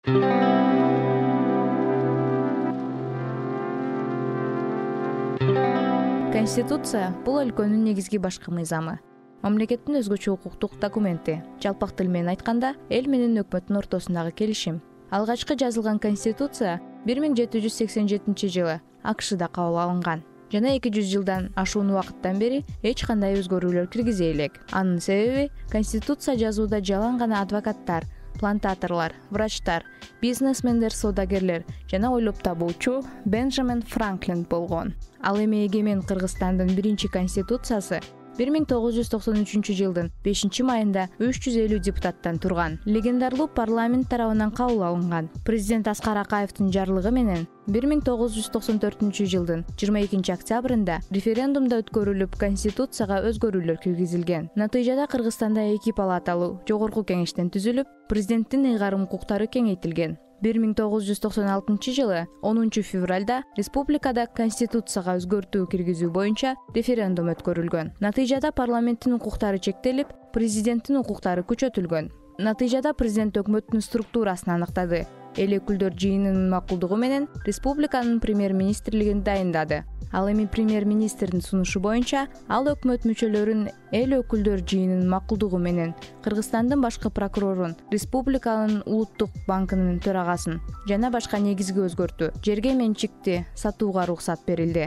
Конституция — бул өлкөнүн негизги башкы мыйзамы. Мамлекеттин өзгөчө укуктук документи. Жалпак тил менен айтканда, эл менен өкмөттүн ортосундагы келишим. Алгачкы жазылган Конституция 1787 жылы АКШда кабыл алынган жана 200 жылдан ашуун убакыттан бери эч кандай өзгөрүүлөр киргизе элек. Анын себеби Конституция жазууда жалаң гана адвокаттар, плантаторлор, врачтар, бизнесмендер, соодагерлер жана ойлоп табуучу Бенджамин Франклин болгон. Ал эми эгемен Кыргызстандын биринчи конституциясы 1993 жылдын 5-майында 350 депутаттан турган. Легендарлуу парламент тарабынан кабыл алынган. Президент Аскар Акаевдин жарлыгы менен 1994 жылдын 22 октябрында референдумда өткөрүлүп, конституцияга өзгөрүүлөр киргизилген. Натыйжада Кыргызстанда 2 палаталуу жогорку кеңештен түзүлүп, президенттин ыйгарым укуктары кеңейтилген. 1996 жылы 10 февралда республикада конституцияга өзгөртүү киргизүү боюнча референдум өткөрүлгөн. Натыйжада парламенттин укуктары чектелип, президенттин укуктары күчөтүлгөн. Натыйжада президент өкмөттүн структурасын аныктады. Эл өкүлдөр жыйынынын макулдугу менен республиканын премьер-министрлигин дайындады. Ал эми премьер-министрдин сунушу боюнча ал өкмөт мүчөлөрүн эл өкүлдөр жыйынынын макулдугу менен Кыргызстандын башкы прокурорун, республиканын улуттук банкынын төрагасын жана башка негизги өзгөртүү, жерге менчикти сатууга уруксат берилди.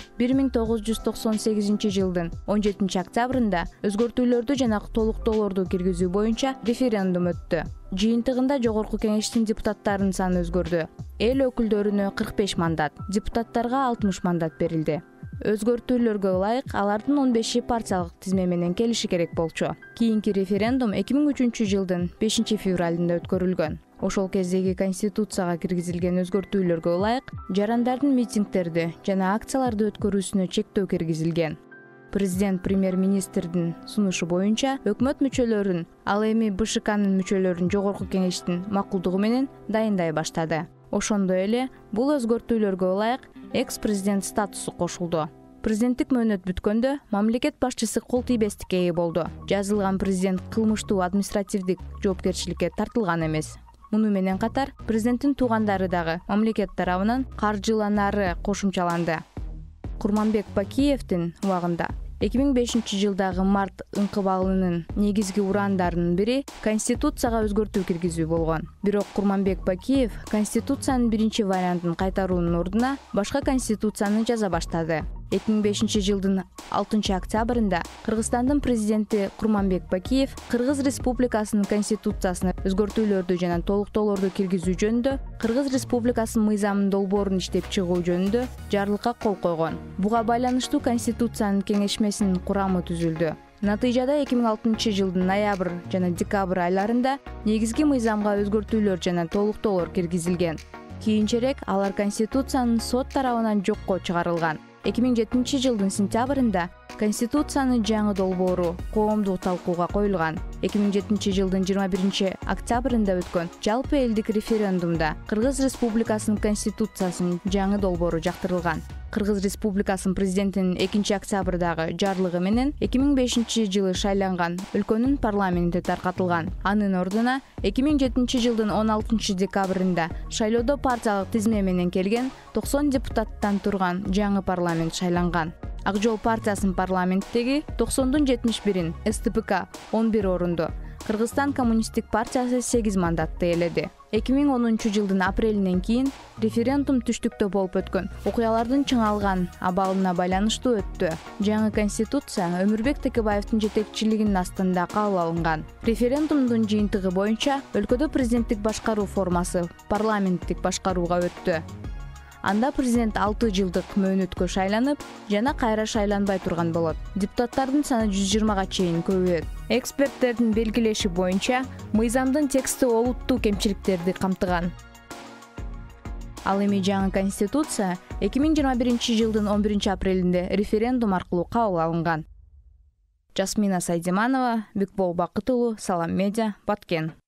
1998 жылдын 17 октябрында өзгөртүүлөрдү жана толуктоолорду киргизүү боюнча референдум өттү. Жыйынтыгында жогорку кеңештин депутаттарынын саны өзгөрдү. Эл өкүлдөрүнө 45 мандат, депутаттарга 60 мандат берилди. Өзгөртүүлөргө ылайык алардын 15 партиялык тизме менен келиши керек болчу. Кийинки референдум 2003 жылдын 5 февралында өткөрүлгөн. Ошол кездеги конституцияга киргизилген өзгөртүүлөргө ылайык жарандардын митингдерди жана акцияларды өткөрүүсүнө чектөө киргизилген. Президент премьер-министрдин сунушу боюнча өкмөт мүчөлөрүн, ал эми БШКнын мүчөлөрүн жогорку кеңештин макулдугу менен дайындай баштады. Ошондой эле бул өзгөртүүлөргө ылайык экс-президент статусу кошулду. Президенттик мөөнөт бүткөндө мамлекет башчысы кол тийбестикке ээ болду. Жазылган президент кылмыштуу административдик жоопкерчиликке тартылган эмес. Муну менен катар президенттин туугандары дагы мамлекет тарабынан каржыланары кошумчаланды. Курманбек Бакиевдин убагында 2005 жылдагы март ыңкыбалынын негизги ураандарынын бири конституцияга өзгөртүү киргизүү болгон. Бирок Курманбек Бакиев конституциянын биринчи вариантын кайтаруунун ордуна башка конституцияны жаза баштады. 2005 жылдын 6 октябрында Кыргызстандын президенти Курманбек Бакиев Кыргыз Республикасынын конституциясына өзгөртүүлөрдү жана толуктоолорду киргизүү жөнүндө Кыргыз Республикасынын мыйзамын долбоорун иштеп чыгуу жөнүндө жарлыкка кол койгон. Буга байланыштуу конституциянын кеңешмесинин курамы түзүлдү. Натыйжада 2006 жылдын ноябрь жана декабрь айларында негизги мыйзамга өзгөртүүлөр жана толуктоолор киргизилген. Кийинчерээк алар конституциянын сот тарабынан жокко чыгарылган. 2007 жылдын сентябрында Конституциянын жаңы долбоору коомдук талкууга коюлган. 2007 жылдын 21 октябрында өткөн жалпы элдик референдумда Кыргыз Республикасынын Конституциясынын жаңы долбоору жактырылган. Кыргыз Республикасынын президентинин 2 октябрдагы жарлыгы менен 2005 жылы шайланган өлкөнүн парламенти таркатылган. Анын ордуна 2007 жылдын 16 декабрында шайлоодо партиялык тизме менен келген 90 депутаттан турган жаңы парламент шайланган. Ак жол партиясынын парламенттеги 90дун 71-ин, СТПК 11 орунду, Кыргызстан коммунисттик партиясы 8 мандатты ээледи. 2010 жылдын апрелинен кийин референдум түштүктө болуп өткөн окуялардын чыңалган абалына байланыштуу өттү. Жаңы конституция Өмүрбек Текебаевдин жетекчилигинин астында кабыл алынган. Референдумдун жыйынтыгы боюнча өлкөдө президенттик башкаруу формасы парламенттик башкарууга өттү. Анда президент 6 жылдык мөөнөткө шайланып, жана кайра шайланбай турган болот. Депутаттардын саны 120га чейин көбөйөт. Эксперттердин белгилеши боюнча, мыйзамдын тексти олуттуу кемчиликтерди камтыган. Ал эми жаңы конституция 2021 жылдын 11 апрелинде референдум аркылуу кабыл алынган. Жасмина Сайдиманова, Бекбол Бакыт уулу, Салам Медиа, Баткен.